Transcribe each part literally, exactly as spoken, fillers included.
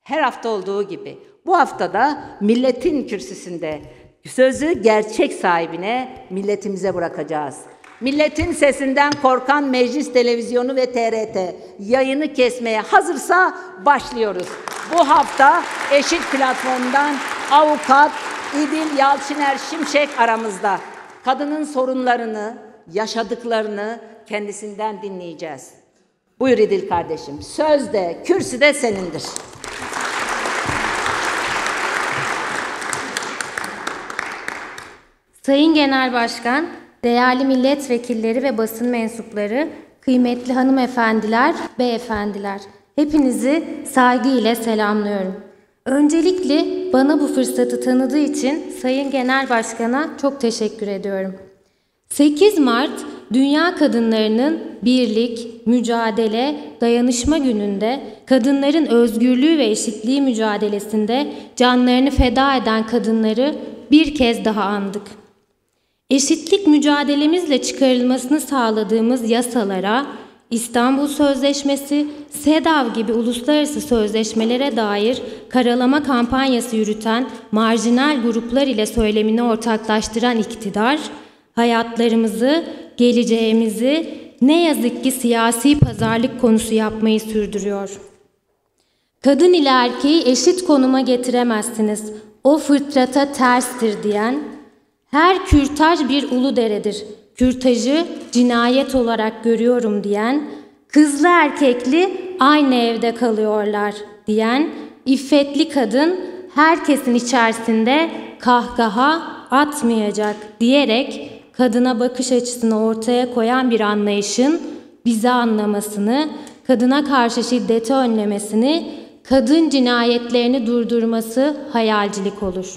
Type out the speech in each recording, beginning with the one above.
Her hafta olduğu gibi bu haftada milletin kürsüsünde sözü gerçek sahibine, milletimize bırakacağız. Milletin sesinden korkan Meclis Televizyonu ve T R T yayını kesmeye hazırsa başlıyoruz. Bu hafta Eşit Platform'dan avukat İdil Yalçıner Şimşek aramızda. Kadının sorunlarını, yaşadıklarını kendisinden dinleyeceğiz. Buyur İdil kardeşim, söz de, kürsü de senindir. Sayın Genel Başkan, değerli milletvekilleri ve basın mensupları, kıymetli hanımefendiler, beyefendiler, hepinizi saygıyla selamlıyorum. Öncelikle bana bu fırsatı tanıdığı için Sayın Genel Başkan'a çok teşekkür ediyorum. sekiz Mart Dünya Kadınlarının Birlik, Mücadele, Dayanışma Günü'nde kadınların özgürlüğü ve eşitliği mücadelesinde canlarını feda eden kadınları bir kez daha andık. Eşitlik mücadelemizle çıkarılmasını sağladığımız yasalara, İstanbul Sözleşmesi, SEDAV gibi uluslararası sözleşmelere dair karalama kampanyası yürüten marjinal gruplar ile söylemini ortaklaştıran iktidar, hayatlarımızı, geleceğimizi ne yazık ki siyasi pazarlık konusu yapmayı sürdürüyor. Kadın ile erkeği eşit konuma getiremezsiniz, o fıtrata terstir diyen, her kürtaj bir uluderedir, kürtajı cinayet olarak görüyorum diyen, kızlı erkekli aynı evde kalıyorlar diyen, iffetli kadın herkesin içerisinde kahkaha atmayacak diyerek kadına bakış açısını ortaya koyan bir anlayışın bizi anlamasını, kadına karşı şiddeti önlemesini, kadın cinayetlerini durdurması hayalcilik olur.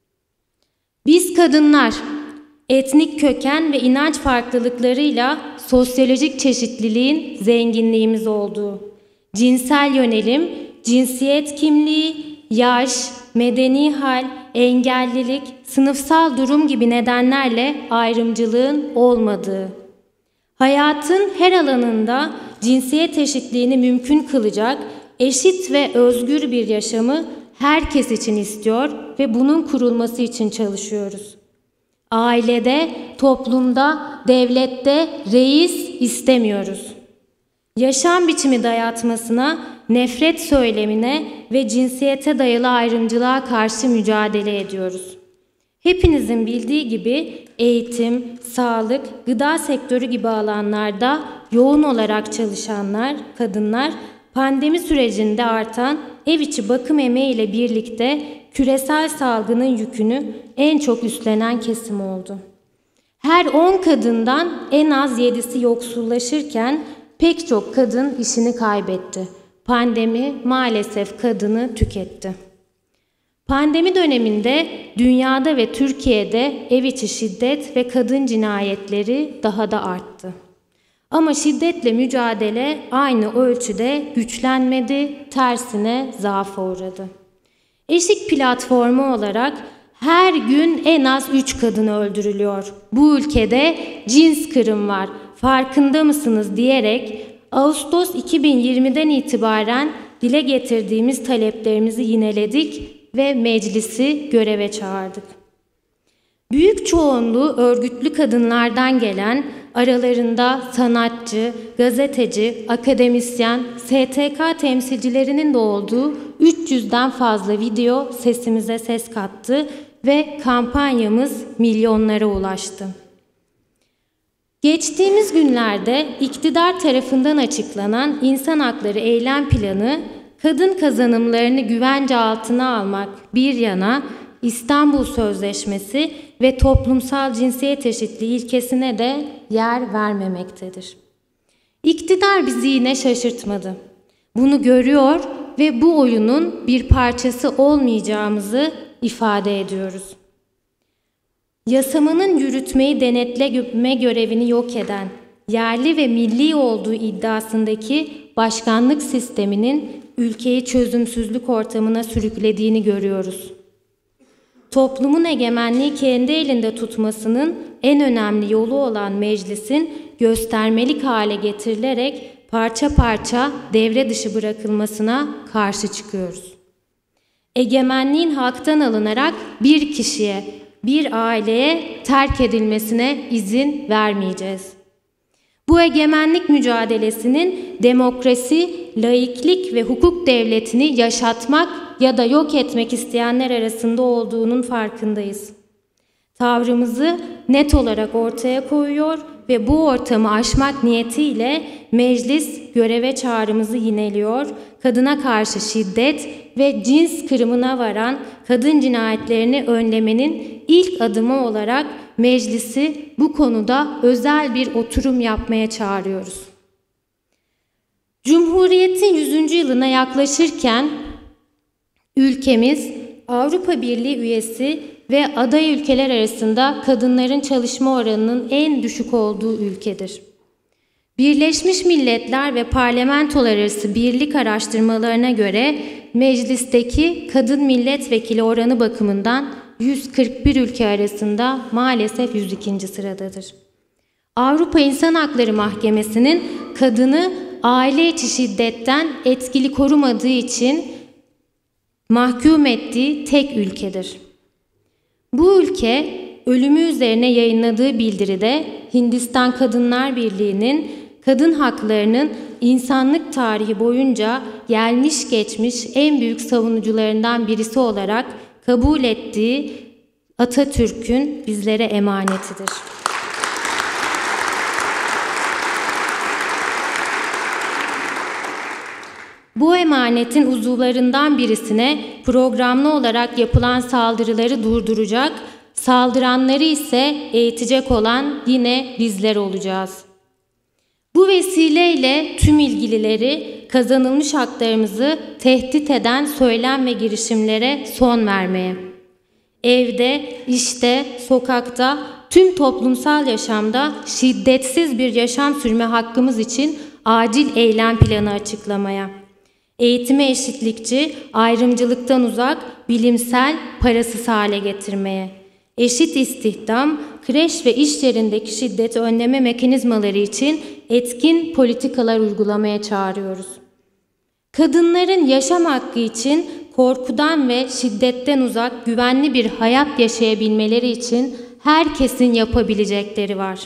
Biz kadınlar, etnik köken ve inanç farklılıklarıyla sosyolojik çeşitliliğin zenginliğimiz olduğu, cinsel yönelim, cinsiyet kimliği, yaş, medeni hal, engellilik, sınıfsal durum gibi nedenlerle ayrımcılığın olmadığı, hayatın her alanında cinsiyet eşitliğini mümkün kılacak eşit ve özgür bir yaşamı herkes için istiyor ve bunun kurulması için çalışıyoruz. Ailede, toplumda, devlette reis istemiyoruz. Yaşam biçimi dayatmasına, nefret söylemine ve cinsiyete dayalı ayrımcılığa karşı mücadele ediyoruz. Hepinizin bildiği gibi eğitim, sağlık, gıda sektörü gibi alanlarda yoğun olarak çalışanlar, kadınlar, pandemi sürecinde artan ev içi bakım emeği ile birlikte küresel salgının yükünü en çok üstlenen kesim oldu. Her on kadından en az yedisi yoksullaşırken pek çok kadın işini kaybetti. Pandemi maalesef kadını tüketti. Pandemi döneminde dünyada ve Türkiye'de ev içi şiddet ve kadın cinayetleri daha da arttı. Ama şiddetle mücadele aynı ölçüde güçlenmedi, tersine zaafa uğradı. Eşik platformu olarak her gün en az üç kadın öldürülüyor. Bu ülkede cins kırım var, farkında mısınız diyerek Ağustos iki bin yirmiden itibaren dile getirdiğimiz taleplerimizi yineledik ve meclisi göreve çağırdık. Büyük çoğunluğu örgütlü kadınlardan gelen, aralarında sanatçı, gazeteci, akademisyen, S T K temsilcilerinin de olduğu üç yüzden fazla video sesimize ses kattı ve kampanyamız milyonlara ulaştı. Geçtiğimiz günlerde iktidar tarafından açıklanan İnsan Hakları Eylem Planı, kadın kazanımlarını güvence altına almak bir yana, İstanbul Sözleşmesi ve toplumsal cinsiyet eşitliği ilkesine de yer vermemektedir. İktidar bizi yine şaşırtmadı. Bunu görüyor ve bu oyunun bir parçası olmayacağımızı ifade ediyoruz. Yasamanın yürütmeyi denetleme görevini yok eden, yerli ve milli olduğu iddiasındaki başkanlık sisteminin ülkeyi çözümsüzlük ortamına sürüklediğini görüyoruz. Toplumun egemenliği kendi elinde tutmasının en önemli yolu olan meclisin göstermelik hale getirilerek parça parça devre dışı bırakılmasına karşı çıkıyoruz. egemenliğin halktan alınarak bir kişiye, bir aileye terk edilmesine izin vermeyeceğiz. Bu egemenlik mücadelesinin demokrasi, laiklik ve hukuk devletini yaşatmak ya da yok etmek isteyenler arasında olduğunun farkındayız. Tavrımızı net olarak ortaya koyuyor ve bu ortamı aşmak niyetiyle meclis göreve çağrımızı yineliyor, kadına karşı şiddet ve cins kırımına varan kadın cinayetlerini önlemenin ilk adımı olarak meclisi bu konuda özel bir oturum yapmaya çağırıyoruz. Cumhuriyet'in yüzüncü yılına yaklaşırken ülkemiz Avrupa Birliği üyesi ve aday ülkeler arasında kadınların çalışma oranının en düşük olduğu ülkedir. Birleşmiş Milletler ve parlamentolar arası birlik araştırmalarına göre meclisteki kadın milletvekili oranı bakımından yüz kırk bir ülke arasında maalesef yüz ikinci sıradadır. Avrupa İnsan Hakları Mahkemesi'nin kadını aile içi şiddetten etkili korumadığı için mahkum ettiği tek ülkedir. Bu ülke ölümü üzerine yayınladığı bildiride Hindistan Kadınlar Birliği'nin kadın haklarının insanlık tarihi boyunca gelmiş geçmiş en büyük savunucularından birisi olarak kabul ettiği Atatürk'ün bizlere emanetidir. Bu emanetin uzuvlarından birisine programlı olarak yapılan saldırıları durduracak, saldıranları ise eğitecek olan yine bizler olacağız. Bu vesileyle tüm ilgilileri kazanılmış haklarımızı tehdit eden söylem ve girişimlere son vermeye, evde, işte, sokakta, tüm toplumsal yaşamda şiddetsiz bir yaşam sürme hakkımız için acil eylem planı açıklamaya, eğitime eşitlikçi, ayrımcılıktan uzak, bilimsel, parasız hale getirmeye, eşit istihdam, kreş ve iş yerindeki şiddeti önleme mekanizmaları için etkin politikalar uygulamaya çağırıyoruz. Kadınların yaşam hakkı için korkudan ve şiddetten uzak, güvenli bir hayat yaşayabilmeleri için herkesin yapabilecekleri var.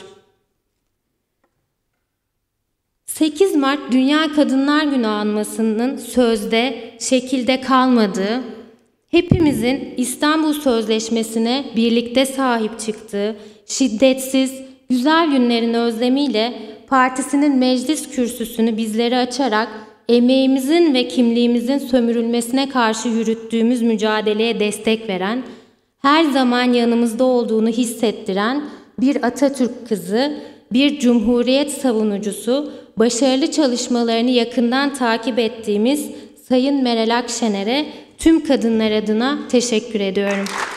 sekiz Mart Dünya Kadınlar Günü anmasının sözde, şekilde kalmadığı, hepimizin İstanbul Sözleşmesi'ne birlikte sahip çıktığı, şiddetsiz, güzel günlerin özlemiyle partisinin meclis kürsüsünü bizlere açarak emeğimizin ve kimliğimizin sömürülmesine karşı yürüttüğümüz mücadeleye destek veren, her zaman yanımızda olduğunu hissettiren bir Atatürk kızı, bir cumhuriyet savunucusu, başarılı çalışmalarını yakından takip ettiğimiz Sayın Meral Akşener'e tüm kadınlar adına teşekkür ediyorum.